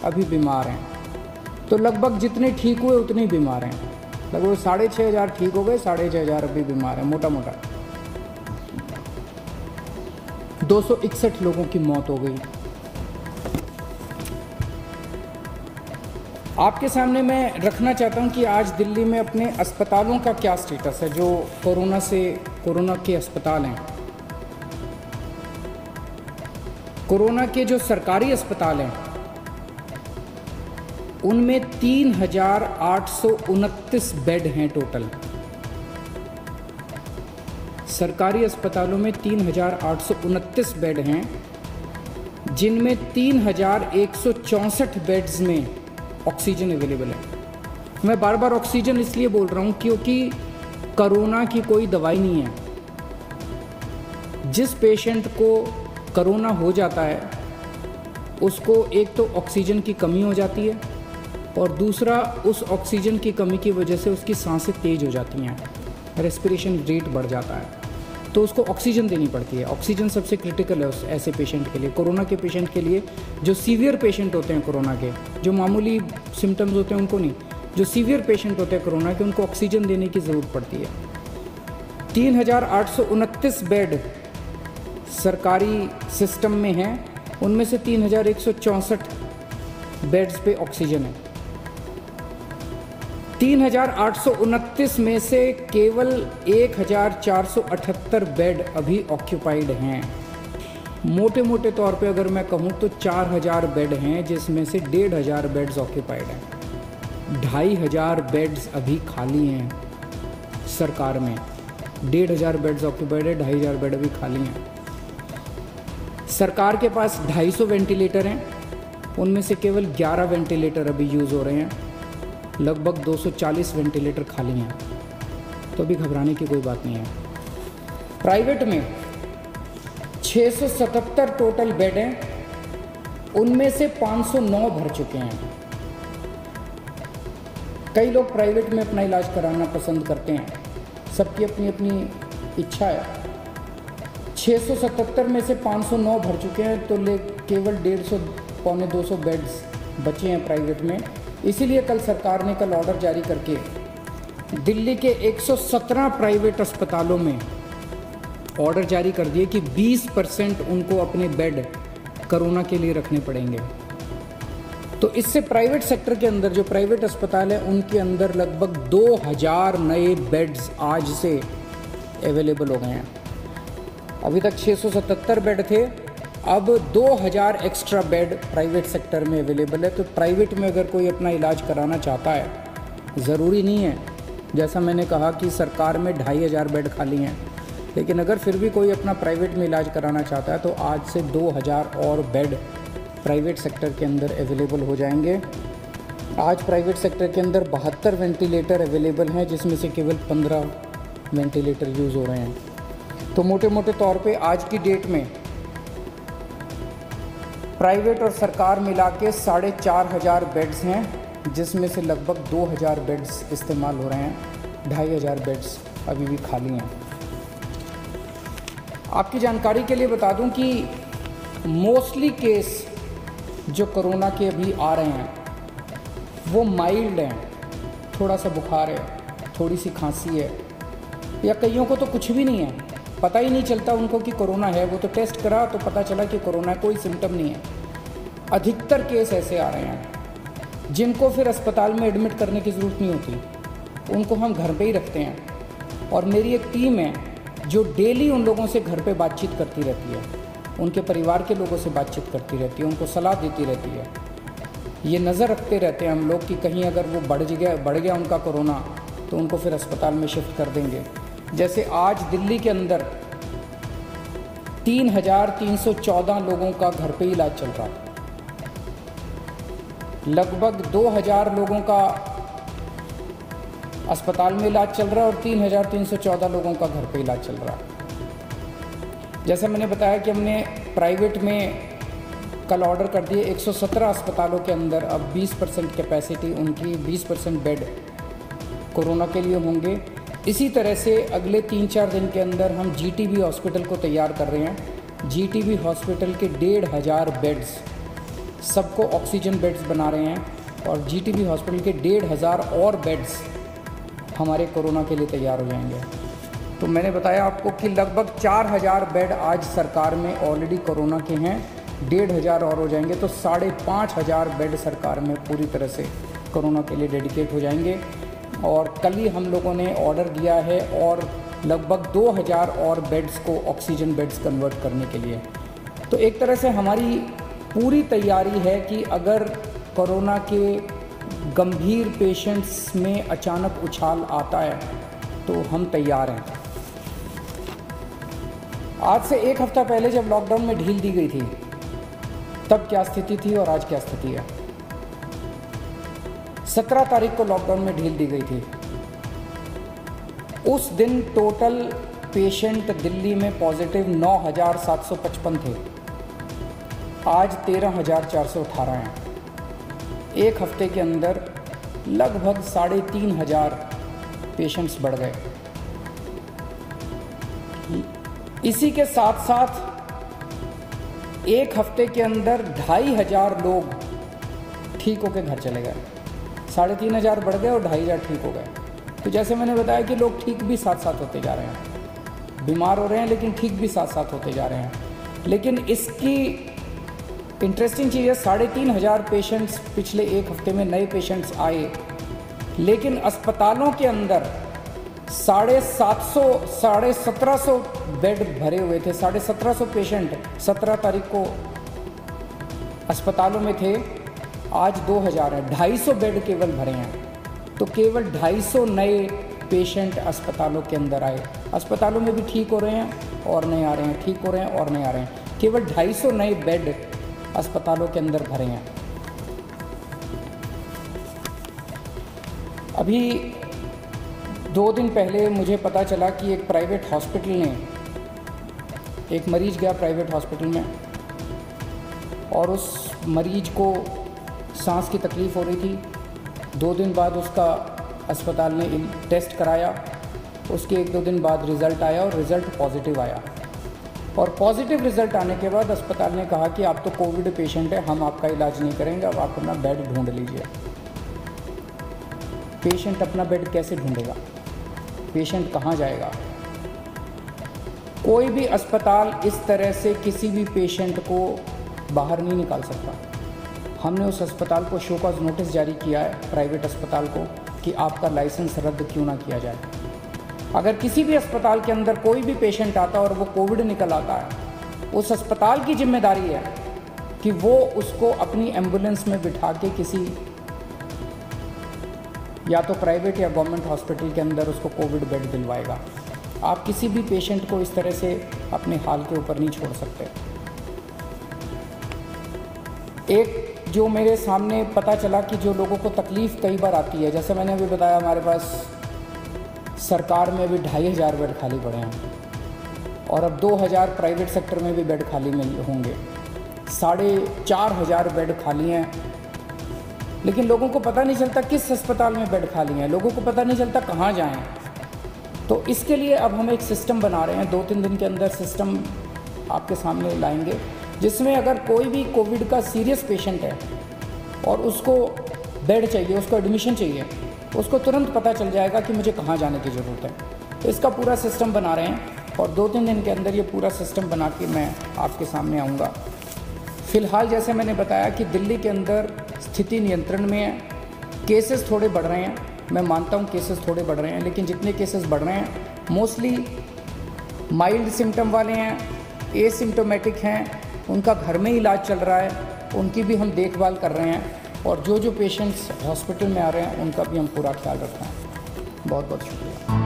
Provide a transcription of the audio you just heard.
अभी बीमार हैं। तो लगभग जितने ठीक हुए उतने ही बीमार हैं। लगभग 6,500 ठीक हो गए, 6,500 अभी बीमार हैं मोटा मोटा। 261 लोगों की मौत हो गई। आपके सामने मैं रखना चाहता हूं कि आज दिल्ली में अपने अस्पतालों का क्या स्टेटस है, जो कोरोना के अस्पताल हैं। कोरोना के जो सरकारी अस्पताल हैं उनमें 3,829 बेड हैं टोटल। सरकारी अस्पतालों में 3,829 बेड हैं, जिनमें 3,164 बेड्स में ऑक्सीजन अवेलेबल है। मैं बार बार ऑक्सीजन इसलिए बोल रहा हूँ क्योंकि कोरोना की कोई दवाई नहीं है। जिस पेशेंट को कोरोना हो जाता है उसको एक तो ऑक्सीजन की कमी हो जाती है और दूसरा उस ऑक्सीजन की कमी की वजह से उसकी सांसें तेज हो जाती हैं, रेस्पिरेशन रेट बढ़ जाता है, तो उसको ऑक्सीजन देनी पड़ती है। ऑक्सीजन सबसे क्रिटिकल है उस ऐसे पेशेंट के लिए, कोरोना के पेशेंट के लिए। जो सीवियर पेशेंट होते हैं कोरोना के, जो मामूली सिम्टम्स होते हैं उनको नहीं, जो सीवियर पेशेंट होते हैं कोरोना के, उनको ऑक्सीजन देने की ज़रूरत पड़ती है। 3,829 बेड सरकारी सिस्टम में हैं, उनमें से 3,164 बेड्स पे ऑक्सीजन है। 3,829 में से केवल 1,478 बेड अभी ऑक्यूपाइड हैं। मोटे मोटे तौर पे अगर मैं कहूँ तो 4,000 बेड हैं, जिसमें से 1,500 बेड्स ऑक्यूपाइड हैं। 2,500 बेड्स अभी खाली हैं सरकार में। 1,500 बेड्स ऑक्यूपाइड है, 2,500 बेड अभी खाली हैं। सरकार के पास 250 वेंटिलेटर हैं, उनमें से केवल 11 वेंटिलेटर अभी यूज़ हो रहे हैं। लगभग 240 वेंटिलेटर खाली हैं, तो अभी घबराने की कोई बात नहीं है। प्राइवेट में 677 टोटल बेड हैं, उनमें से 509 भर चुके हैं। कई लोग प्राइवेट में अपना इलाज कराना पसंद करते हैं, सबकी अपनी अपनी इच्छा है। 677 में से 509 भर चुके हैं, तो केवल 150 पौने 200 बेड्स बचे हैं प्राइवेट में। इसीलिए कल सरकार ने ऑर्डर जारी करके दिल्ली के 117 प्राइवेट अस्पतालों में ऑर्डर जारी कर दिए कि 20% उनको अपने बेड कोरोना के लिए रखने पड़ेंगे। तो इससे प्राइवेट सेक्टर के अंदर जो प्राइवेट अस्पताल है उनके अंदर लगभग 2,000 नए बेड्स आज से अवेलेबल हो गए हैं। अभी तक 677 बेड थे, अब 2,000 एक्स्ट्रा बेड प्राइवेट सेक्टर में अवेलेबल है। तो प्राइवेट में अगर कोई अपना इलाज कराना चाहता है, ज़रूरी नहीं है, जैसा मैंने कहा कि सरकार में 2,500 बेड खाली हैं, लेकिन अगर फिर भी कोई अपना प्राइवेट में इलाज कराना चाहता है तो आज से 2,000 और बेड प्राइवेट सेक्टर के अंदर अवेलेबल हो जाएंगे। आज प्राइवेट सेक्टर के अंदर 72 वेंटिलेटर अवेलेबल हैं, जिसमें से केवल 15 वेंटिलेटर यूज़ हो रहे हैं। तो मोटे मोटे तौर पे आज की डेट में प्राइवेट और सरकार मिला के 4,500 बेड्स हैं, जिसमें से लगभग 2,000 बेड्स इस्तेमाल हो रहे हैं, 2,500 बेड्स अभी भी खाली हैं। आपकी जानकारी के लिए बता दूं कि मोस्टली केस जो कोरोना के अभी आ रहे हैं वो माइल्ड हैं, थोड़ा सा बुखार है, थोड़ी सी खांसी है, या कईयों को तो कुछ भी नहीं है, पता ही नहीं चलता उनको कि कोरोना है। वो तो टेस्ट करा तो पता चला कि कोरोना है, कोई सिम्टम नहीं है। अधिकतर केस ऐसे आ रहे हैं जिनको फिर अस्पताल में एडमिट करने की ज़रूरत नहीं होती, उनको हम घर पे ही रखते हैं। और मेरी एक टीम है जो डेली उन लोगों से घर पे बातचीत करती रहती है, उनके परिवार के लोगों से बातचीत करती रहती है, उनको सलाह देती रहती है। ये नज़र रखते रहते हैं हम लोग कि कहीं अगर वो बढ़ गया उनका कोरोना तो उनको फिर अस्पताल में शिफ्ट कर देंगे। जैसे आज दिल्ली के अंदर 3,314 लोगों का घर पे इलाज चल रहा है, लगभग 2,000 लोगों का अस्पताल में इलाज चल रहा है और 3,314 लोगों का घर पे इलाज चल रहा है। जैसा मैंने बताया कि हमने प्राइवेट में कल ऑर्डर कर दिए 117 अस्पतालों के अंदर अब 20% कैपेसिटी उनकी, 20% बेड कोरोना के लिए होंगे। इसी तरह से अगले 3-4 दिन के अंदर हम GTB हॉस्पिटल को तैयार कर रहे हैं। GTB हॉस्पिटल के 1,500 बेड्स सबको ऑक्सीजन बेड्स बना रहे हैं और जीटीबी हॉस्पिटल के 1,500 और बेड्स हमारे कोरोना के लिए तैयार हो जाएंगे। तो मैंने बताया आपको कि लगभग 4,000 बेड आज सरकार में ऑलरेडी कोरोना के हैं, 1,500 और हो जाएंगे तो 5,500 बेड सरकार में पूरी तरह से कोरोना के लिए डेडिकेट हो जाएंगे। और कल ही हम लोगों ने ऑर्डर दिया है और लगभग 2,000 और बेड्स को ऑक्सीजन बेड्स कन्वर्ट करने के लिए। तो एक तरह से हमारी पूरी तैयारी है कि अगर कोरोना के गंभीर पेशेंट्स में अचानक उछाल आता है तो हम तैयार हैं। आज से एक हफ्ता पहले जब लॉकडाउन में ढील दी गई थी तब क्या स्थिति थी और आज क्या स्थिति है। 17 तारीख को लॉकडाउन में ढील दी गई थी। उस दिन टोटल पेशेंट दिल्ली में पॉजिटिव 9,755 थे, आज 13,418 हैं। एक हफ्ते के अंदर लगभग 3,500 पेशेंट्स बढ़ गए। इसी के साथ साथ एक हफ्ते के अंदर 2,500 लोग ठीक होकर घर चले गए। 3,500 बढ़ गए और 2,500 ठीक हो गए। तो जैसे मैंने बताया कि लोग ठीक भी साथ साथ होते जा रहे हैं, बीमार हो रहे हैं लेकिन ठीक भी साथ साथ होते जा रहे हैं। लेकिन इसकी इंटरेस्टिंग चीज़ है, 3,500 पेशेंट्स पिछले एक हफ्ते में नए पेशेंट्स आए, लेकिन अस्पतालों के अंदर 1,700 बेड भरे हुए थे। 1,750 पेशेंट 17 तारीख को अस्पतालों में थे, आज 2,000 है। 250 बेड केवल भरे हैं। तो केवल 250 नए पेशेंट अस्पतालों के अंदर आए। अस्पतालों में भी ठीक हो रहे हैं और नहीं आ रहे हैं, ठीक हो रहे हैं और नहीं आ रहे हैं। केवल 250 नए बेड अस्पतालों के अंदर भरे हैं। अभी 2 दिन पहले मुझे पता चला कि एक प्राइवेट हॉस्पिटल ने, एक मरीज गया प्राइवेट हॉस्पिटल में और उस मरीज को सांस की तकलीफ़ हो रही थी। 2 दिन बाद उसका अस्पताल ने टेस्ट कराया, उसके 1-2 दिन बाद रिज़ल्ट आया और रिज़ल्ट पॉजिटिव आया। और पॉजिटिव रिज़ल्ट आने के बाद अस्पताल ने कहा कि आप तो कोविड पेशेंट है, हम आपका इलाज नहीं करेंगे, अब आप अपना बेड ढूंढ लीजिए। पेशेंट अपना बेड कैसे ढूंढेगा? पेशेंट कहाँ जाएगा? कोई भी अस्पताल इस तरह से किसी भी पेशेंट को बाहर नहीं निकाल सकता। हमने उस अस्पताल को शो कॉज नोटिस जारी किया है, प्राइवेट अस्पताल को, कि आपका लाइसेंस रद्द क्यों ना किया जाए। अगर किसी भी अस्पताल के अंदर कोई भी पेशेंट आता है और वो कोविड निकल आता है, उस अस्पताल की जिम्मेदारी है कि वो उसको अपनी एम्बुलेंस में बिठा के किसी या तो प्राइवेट या गवर्नमेंट हॉस्पिटल के अंदर उसको कोविड बेड दिलवाएगा। आप किसी भी पेशेंट को इस तरह से अपने हाल के ऊपर नहीं छोड़ सकते। एक जो मेरे सामने पता चला कि जो लोगों को तकलीफ़ कई बार आती है, जैसे मैंने अभी बताया, हमारे पास सरकार में अभी 2,500 बेड खाली पड़े हैं और अब 2,000 प्राइवेट सेक्टर में भी बेड खाली होंगे। 4,500 बेड खाली हैं, लेकिन लोगों को पता नहीं चलता किस अस्पताल में बेड खाली हैं, लोगों को पता नहीं चलता कहाँ जाएं। तो इसके लिए अब हम एक सिस्टम बना रहे हैं, 2-3 दिन के अंदर सिस्टम आपके सामने लाएंगे, जिसमें अगर कोई भी कोविड का सीरियस पेशेंट है और उसको बेड चाहिए, उसको एडमिशन चाहिए, उसको तुरंत पता चल जाएगा कि मुझे कहाँ जाने की ज़रूरत है। तो इसका पूरा सिस्टम बना रहे हैं और 2-3 दिन के अंदर ये पूरा सिस्टम बना के मैं आपके सामने आऊँगा। फ़िलहाल जैसे मैंने बताया कि दिल्ली के अंदर स्थिति नियंत्रण में है, केसेस थोड़े बढ़ रहे हैं, मैं मानता हूँ केसेस थोड़े बढ़ रहे हैं, लेकिन जितने केसेस बढ़ रहे हैं मोस्टली माइल्ड सिम्टम वाले हैं, एसिम्टोमेटिक हैं, उनका घर में इलाज चल रहा है, उनकी भी हम देखभाल कर रहे हैं और जो पेशेंट्स हॉस्पिटल में आ रहे हैं उनका भी हम पूरा ख्याल रख रहे हैं। बहुत बहुत शुक्रिया।